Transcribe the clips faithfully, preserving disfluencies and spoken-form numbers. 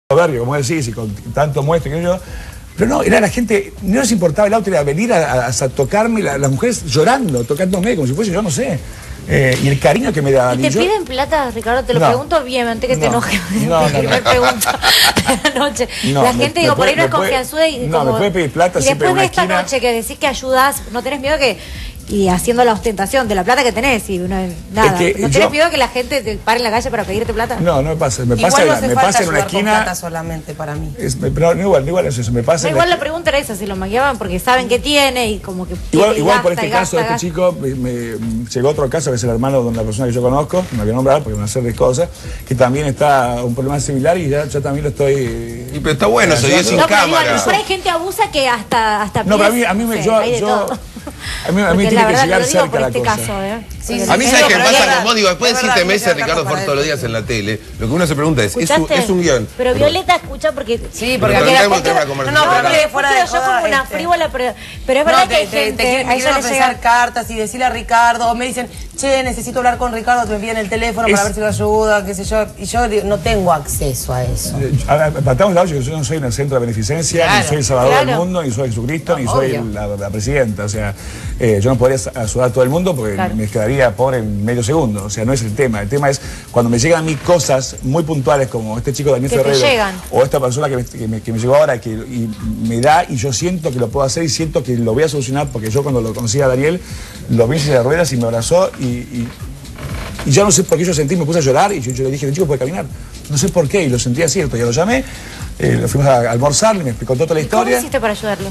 Verga, como decís, y con tanto muestre que yo. Pero no, era la gente, no les importaba el auto, era venir a, a, a tocarme, la, las mujeres llorando, tocándome, como si fuese yo, no sé. Eh, y el cariño que me daban. ¿Y te y yo... piden plata, Ricardo? Te lo no. pregunto bien, antes que no. te enojes. No, no, primer no. pregunta de la noche. No, la me, gente, me digo, puede, por ahí no es puede, confianzuda y no, como... me puede pedir plata y siempre después en de una esta esquina... noche que decís que ayudás, no tenés miedo que... Y haciendo la ostentación de la plata que tenés y uno, nada. Es que ¿No tenés yo... miedo que la gente te pare en la calle para pedirte plata? No, no me pasa. Me igual pasa, no hace me falta pasa en una esquina. Con plata solamente para mí. Es, pero no igual, no igual es eso. Me pasa. No, igual la... la pregunta era esa, si lo maquillaban porque saben que tiene y como que. Igual, igual por este gasta, caso de este gasta. chico, me, me llegó otro caso que es el hermano de una persona que yo conozco, no me voy a nombrar porque van a hacer de cosas, que también está un problema similar y ya yo también lo estoy. Y pero está bueno eso, y es sin no, cámara. Pero igual, hay gente abusa que hasta hasta. No, pero a mí, a mí me yo, yo a mí, a mí tiene que llegar cerca la este cosa. Caso, ¿eh? Sí, sí, a mí, ¿sabes qué pasa? Como digo, después de siete meses, Ricardo Ford todos los días en la tele, lo que uno se pregunta es, ¿es un, es un guión? Pero Violeta escucha porque... Sí, porque pero aquí la gente... No, no, pero mire, fuera de yo como una frívola, pero es verdad que hay gente... Te quieren ofrecer cartas y decirle a Ricardo, o me dicen, che, necesito hablar con Ricardo, te me piden el teléfono para ver si lo ayuda, qué sé yo, y yo no tengo acceso a eso. Partamos de la que yo no soy en el centro de beneficencia, ni soy el Salvador del mundo, ni soy Jesucristo, ni soy la presidenta, o sea, yo no podría ayudar a todo el mundo porque me quedaría pobre en medio segundo, o sea, no es el tema. El tema es cuando me llegan a mí cosas muy puntuales como este chico Daniel Ferrero o esta persona que me, que me, que me llegó ahora que y me da y yo siento que lo puedo hacer y siento que lo voy a solucionar porque yo cuando lo conocí a Daniel lo vi en silla de ruedas y me abrazó y, y, y yo no sé por qué yo sentí, me puse a llorar y yo, yo le dije, el chico puede caminar, no sé por qué y lo sentí así, ya lo llamé, eh, lo fuimos a almorzar, me explicó toda la historia. ¿Cómo hiciste para ayudarlo?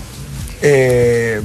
Eh...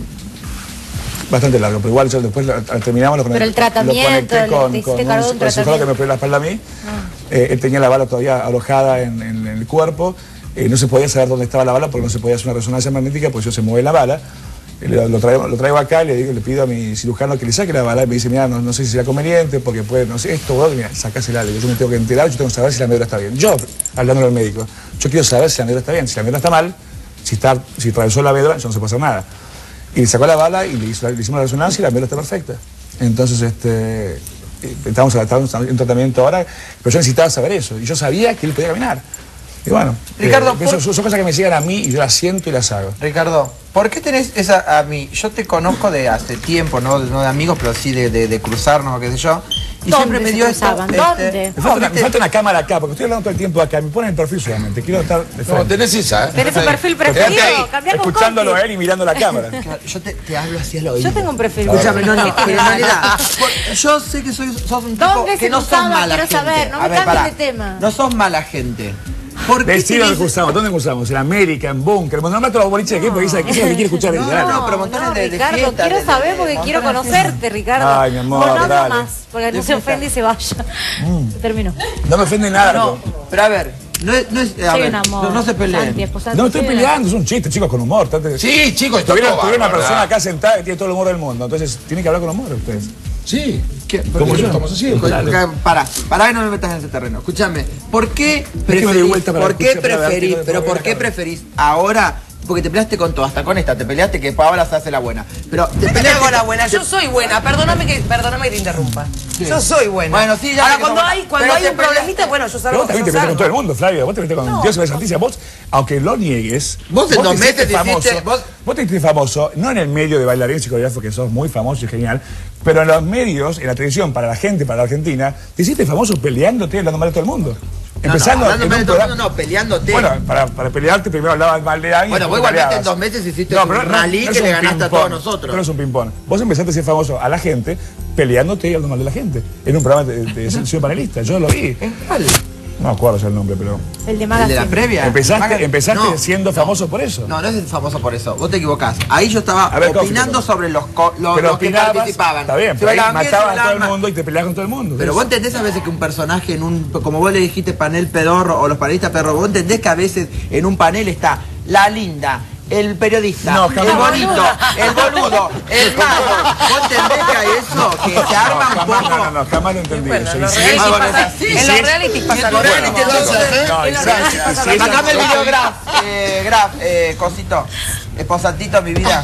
Bastante largo, pero igual yo después lo, terminamos lo, pero el tratamiento, lo conecté con, le, con, con un, un con el psicólogo que me operó la espalda a mí. Ah. Eh, él tenía la bala todavía alojada en, en, en el cuerpo. Eh, no se podía saber dónde estaba la bala porque no se podía hacer una resonancia magnética porque yo se mueve la bala. Eh, lo, lo, traigo, lo traigo acá, le, digo, le pido a mi cirujano que le saque la bala y me dice, mira, no, no sé si será conveniente porque puede, no sé, esto, bueno, mira, sacásela, yo me tengo que enterar, yo tengo que saber si la médula está bien. Yo, hablando al médico, yo quiero saber si la médula está bien, si la médula está mal, si, está, si atravesó la médula, yo no se puede hacer nada. Y le sacó la bala y le, hizo, le hicimos la resonancia y la médula está perfecta. Entonces, este, estamos, estamos en tratamiento ahora, pero yo necesitaba saber eso. Y yo sabía que él podía caminar. Y bueno, Ricardo, eh, son, son cosas que me llegan a mí y yo las siento y las hago. Ricardo, ¿por qué tenés esa a mí? Yo te conozco de hace tiempo, no, no de amigos, pero sí de, de, de cruzarnos o qué sé yo. Y siempre me dio esto. Este, ¿Dónde? Me falta, una, me falta una cámara acá, porque estoy hablando todo el tiempo acá. Me ponen el perfil solamente. Quiero estar de frente. No, tenés esa, ¿eh? Tenés un perfil preferido. Escuchándolo a él y mirando la cámara. Yo te, te hablo así al oído. Yo tengo un perfil. Escúchame, no, no, pero en realidad, yo sé que soy, sos un tipo que no sos mala gente. Quiero saber, no me cambies de tema. No sos mala gente. ¿Por qué Decir dónde cruzamos, ¿dónde cruzamos? En América, en Bunker, no me todos los boliches de aquí porque dice que es lo que quiere escuchar. No, no, no, pero montones no, de, de Ricardo, fiestas, quiero de, saber de, porque de, quiero conocerte, Ricardo. Ay, mi amor, no, no dale. más, porque no se ofende y se vaya. Mm. Terminó. No me ofende nada. No, pero a ver, no es, no es, a ver, no, no se peleen. Santi, no estoy peleando, es un chiste, chicos, con humor. Sí, chicos, tuvieron una persona acá sentada que tiene todo el humor del mundo, entonces tienen que hablar con humor ustedes. Sí. Como yo, estamos haciendo. Pará, pará que no me metas en ese terreno. Escúchame, ¿por qué preferís, ¿por qué preferís, pero por qué preferís ahora? Porque te peleaste con todo, hasta con esta, te peleaste que ahora se hace la buena. Pero te peleaste con la buena, yo soy buena, perdóname que, perdóname que te interrumpa. Sí. Yo soy buena. Bueno, sí, ya. Ahora cuando hay, cuando hay un problemita, bueno, yo salgo. Vos también te peleaste con todo el mundo, Flavia, vos te peleaste con no. Dios y la Santísima, vos, aunque lo niegues, vos en dos meses famoso, hiciste, vos... vos te hiciste famoso, no en el medio de bailarines y coreógrafos, que sos muy famoso y genial, pero en los medios, en la televisión, para la gente, para la Argentina, te hiciste famoso peleándote y hablando mal de todo el mundo. No, Empezando no, hablando mal de todo el mundo, no, peleándote. Bueno, para, para pelearte primero hablabas mal de alguien. Bueno, vos igualmente en dos meses hiciste no, un rally no, no que le ganaste a todos nosotros. Pero no es un ping-pong. Vos empezaste a ser famoso a la gente peleándote y hablando mal de la gente. En un programa de, de, de soy panelista, yo lo vi. ¿Cuál? No me acuerdo ya el nombre, pero... El de Magazine. ¿El de la previa? Empezaste, empezaste no, siendo famoso no, por eso. No, no es famoso por eso. Vos te equivocás. Ahí yo estaba ver, opinando sobre los, los, pero los que participaban. Está bien, pero ahí matabas a todo el mundo y te peleabas con todo el mundo. Pero vos entendés a veces que un personaje en un... Como vos le dijiste panel pedorro o los panelistas pedorro, vos entendés que a veces en un panel está la linda, el periodista, no, el bonito, el boludo, el malo. ¿Vos entendés que hay eso? Que no, se arma no, un poco. No, no, no, jamás lo entendí. Bueno, eso. En los realities pasa así. En los realities pasa lo mismo. Sacame el video, Graf, eh, Graf, eh, cosito, esposatito, mi vida.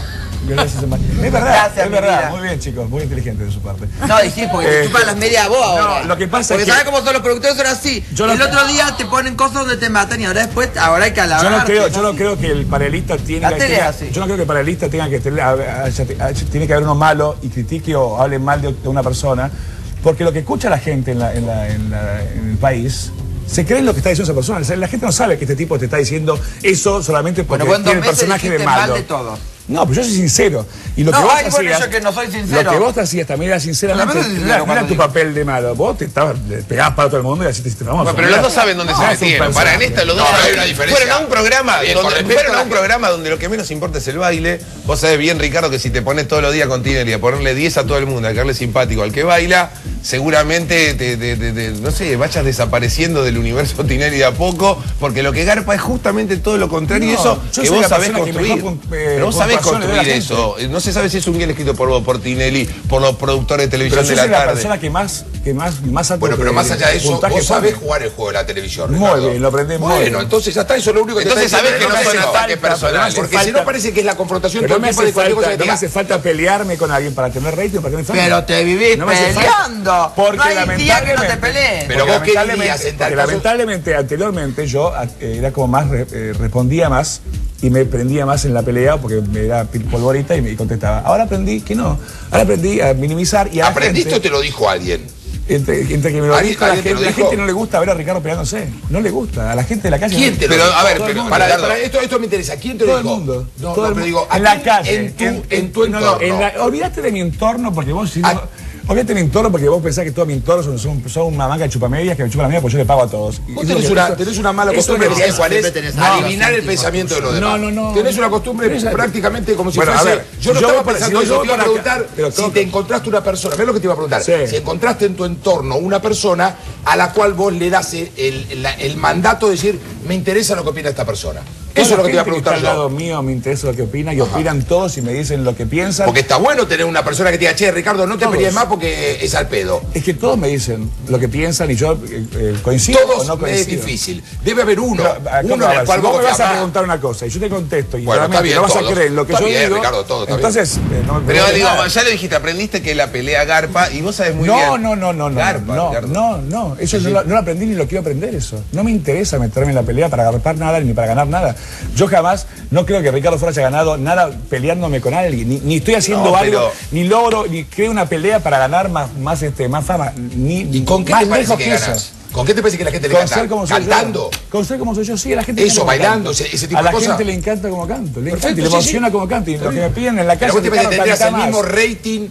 Violencia simbólica. Es verdad, Gracias, es verdad. vida. Muy bien, chicos, muy inteligente de su parte. No, y sí, porque te Eh, chupan las medias a vos ahora. No, lo que pasa porque es que... ¿sabes cómo son los productores? Son así. Yo el no- otro día te ponen cosas donde te matan y ahora después, ahora hay que alabar. Yo no creo, yo no creo que el panelista tiene La que tele tenga- es así. yo no creo que el panelista tenga que tener, haya- haya- tiene que haber uno malo y critique o hable mal de, de una persona, porque lo que escucha la gente en, la, en, la, en, la, en el país se cree en lo que está diciendo esa persona. O sea, la gente no sabe que este tipo te está diciendo eso solamente porque Bueno, vos en dos tiene el meses personaje de dijiste mal malo. de todo. No, pero yo soy sincero. Y lo No, que vos ay, bueno, hacías, yo que no soy sincero. Lo que vos te hacías también era sinceramente. Pero la verdad es Mira, sincero mira cuando tu digo. papel de malo. Vos te, estabas, te pegabas para todo el mundo y así te hiciste famoso. Bueno, pero Mirá. los dos saben dónde No, se es un metieron. Para en personaje. esta los dos No, saben. hay una diferencia. Fueron a un programa, Bien, con donde, respecto fueron a a la un gente. programa donde lo que menos importa es el baile. Vos sabés bien, Ricardo, que si te pones todos los días con Tinelli a ponerle diez a todo el mundo, a caerle simpático al que baila, seguramente te, te, te, te- no sé, vayas desapareciendo del universo Tinelli de a poco, porque lo que garpa es justamente todo lo contrario y No, eso yo que soy vos la sabés persona que construir. mejor pun- eh, Pero vos sabés puntuación le doy a la construir gente. eso. No se sabe si es un guión escrito por vos, por Tinelli, por los productores de televisión Pero yo de la soy la tarde. persona que más, que más, más alto Bueno, pero que- más allá de eso, puntaje vos sabés pone. jugar el juego de la televisión, Muy Ricardo. bien, lo aprendí muy Bueno, bien. entonces ya está, eso es lo único que Entonces te está sabés que no diciendo, son es un ataque falta, personal. pero me hace Porque si falta- no parece que es la confrontación Pero todo no me el tiempo hace de cualquier cosa falta, que no me diga. hace falta pelearme con alguien para tener rating, para tener fama. Pero te vivís No me hace falta. peleando. Porque no hay día que no te lamentablemente- peleen. Pero Porque vos qué lamentablemente- dirías en tal porque caso? lamentablemente anteriormente yo eh, era como más, re- eh, respondía más y me prendía más en la pelea porque me era polvorita y me contestaba. Ahora aprendí que no. Ahora aprendí a minimizar y a la ¿Aprendiste gente- o te lo dijo alguien? Entre, entre que me lo ¿Alguien- dijo la alguien te gente, lo la dijo? gente no le gusta ver a Ricardo peleándose. No le gusta. A la gente de la calle. ¿Quién no- te lo Pero, dijo? a ver, Todo el pero, mundo. para, Para, Ricardo. para, esto, esto me interesa. ¿Quién te lo Todo el dijo? mundo. No, todo no, el pero mundo. digo, ¿a en la quién? calle. En tu, en, en tu no, entorno. no, en la- olvídate de mi entorno porque vos si Ah. no- olvídate de mi entorno porque vos pensás que todo mi entorno son, son, son una manga de chupamedias que me chupan la media porque yo le pago a todos. Y Vos eso- tenés una, eso- tenés una mala eso costumbre, no ¿sabes es- cuál es? siempre tenés algo Adivinar el anti- pensamiento de los demás. No, no, no. Tenés una costumbre Pero esa- prácticamente como si Bueno, a fuese... ver, yo no yo estaba voy para- pensando si eso, yo te iba a voy para preguntar acá, pero si todo- te encontraste una persona. ¿Ves lo que te iba a preguntar? Sí. Si encontraste en tu entorno una persona a la cual vos le das el, el- la- el mandato de decir, me interesa lo que opina esta persona. Eso es lo que te iba a preguntar Al lado yo. mío me interesa lo que opina y opinan todos y me dicen lo que piensan. Porque está bueno tener una persona que te diga, che, Ricardo, no te Todos. pelees más porque es al pedo. Es que todos me dicen lo que piensan y yo eh, eh, coincido o Todos no coincido. es difícil. Debe haber uno, Pero, acá, uno a en ver, el cual si vos vos me vas a jamás- preguntar una cosa y yo te contesto y Bueno, está realmente bien, no vas a todos. creer en lo que Está yo bien, digo, Ricardo, todo está entonces eh, no me Pero preguntes digo, nada. ya lo dijiste, aprendiste que la pelea garpa y vos sabés muy bien. No, no, no, no, no, Garpa, no, Ricardo. no, no, eso no, lo, no lo aprendí ni lo quiero aprender eso. No me interesa meterme en la pelea para agarpar nada ni para ganar nada. Yo jamás, no creo que Ricardo Foro haya ganado nada peleándome con alguien, ni, ni estoy haciendo No, algo, pero- ni logro, ni creo una pelea para ganar más, más, este, más fama, ni ¿Y con qué más te parece lejos que que eso. ganas? ¿Con qué te parece que la gente le Con canta? ser como soy ¿Cantando? yo. Con ser como soy yo, sí, a la gente le Eso, encanta como bailando, canto. ese- ese tipo a de la cosas. gente le encanta como canto, le encanta, y le Perfecto, sí, emociona sí. como canto. Y lo que me piden en la Pero calle, vos te parece que Ricardo, tendrías el canta mismo más. rating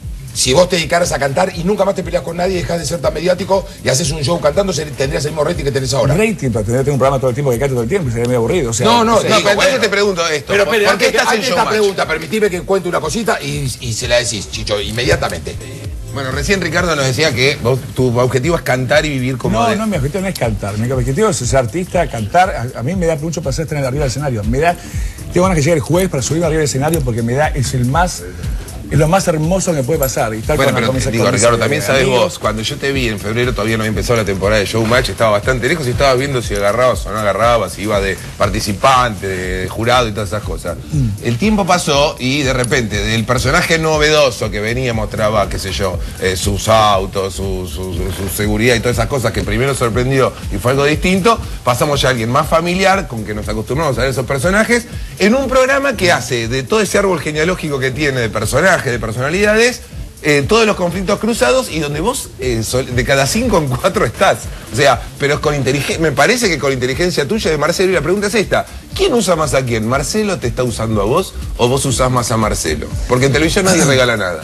si vos te dedicaras a cantar y nunca más te peleas con nadie, dejas de ser tan mediático y haces un show cantando, se- tendrías el mismo rating que tenés ahora. Rating, para tener un programa todo el tiempo que cante todo el tiempo, sería medio aburrido. O sea, No, no, No, te pero digo, entonces bueno. te pregunto esto. Pero, ¿por- pero ¿por qué antes, estás en antes de esta Showmatch? pregunta, permitime que cuente una cosita y, y se la decís, Chicho, inmediatamente. Bueno, recién Ricardo nos decía que vos- tu objetivo es cantar y vivir como No, de... no, mi objetivo no es cantar. Mi objetivo es ser artista, cantar. A, a mí me da mucho placer estar arriba del escenario. Me da, tengo ganas que llegue el jueves para subirme arriba del escenario porque me da, es el más, es lo más hermoso que me puede pasar. Y estar Bueno, con, pero con mis- digo, con mis, Ricardo, eh, también sabes amigos. vos, cuando yo te vi en febrero todavía no había empezado la temporada de Showmatch, estaba bastante lejos y estaba viendo si agarrabas o no agarrabas, si iba de participante, de jurado y todas esas cosas. Mm. El tiempo pasó y de repente, del personaje novedoso que venía, mostraba, qué sé yo, eh, sus autos, su, su- su- su seguridad y todas esas cosas que primero sorprendió y fue algo distinto, pasamos ya a alguien más familiar, con que nos acostumbramos a ver esos personajes, en un programa que hace de todo ese árbol genealógico que tiene de personajes, de personalidades, eh, todos los conflictos cruzados y donde vos eh, sol- de cada cinco en cuatro estás. O sea, pero es con inteligencia, me parece que con inteligencia tuya de Marcelo, y la pregunta es esta, ¿quién usa más a quién? ¿Marcelo te está usando a vos o vos usás más a Marcelo? Porque en televisión nadie regala nada.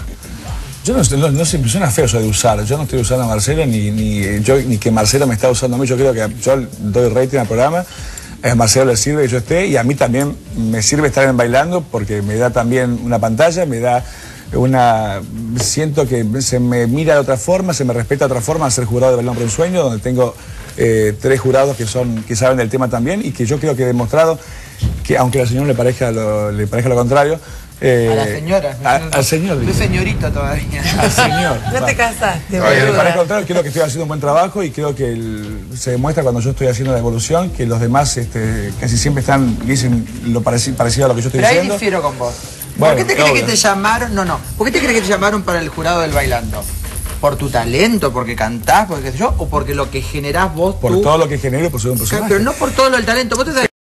Yo no, no, no sé, suena feo eso de usar. Yo no estoy usando a Marcelo ni, ni, yo, ni que Marcelo me está usando a mí. Yo creo que yo doy rating al programa. A Marcelo le sirve que yo esté y a mí también me sirve estar en Bailando porque me da también una pantalla, me da una... Siento que se me mira de otra forma, se me respeta de otra forma al ser jurado de Bailando por un Sueño, donde tengo eh, tres jurados que son que saben del tema también y que yo creo que he demostrado que, aunque a la señora le parezca lo, le parezca lo contrario... eh, A la señora. a- al señor. Soy digo. señorito todavía. Al señor. No te casaste, Eh, para el boluda. contrario, creo que estoy haciendo un buen trabajo y creo que el- se demuestra cuando yo estoy haciendo la evolución que los demás este, casi siempre están dicen lo pareci- parecido a lo que yo estoy Pero ahí diciendo. difiero con vos. ¿Por qué te crees que te llamaron? No, no. ¿Por qué te crees que te llamaron para el jurado del Bailando? ¿Por tu talento? ¿Porque cantás? ¿Porque qué sé yo? ¿O porque lo que generás vos Por tú? todo lo que genero, por ser un personaje. Pero no por todo lo del talento. Vos te sabés